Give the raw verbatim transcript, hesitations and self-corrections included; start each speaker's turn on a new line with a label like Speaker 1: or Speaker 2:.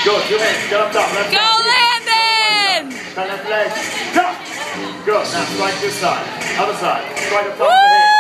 Speaker 1: Good, two hands, get up top, left
Speaker 2: Go,
Speaker 1: side.
Speaker 2: Landon!
Speaker 1: Turn left leg, top. Good, now strike this side, other side, strike up top of the
Speaker 2: Woo!
Speaker 1: head.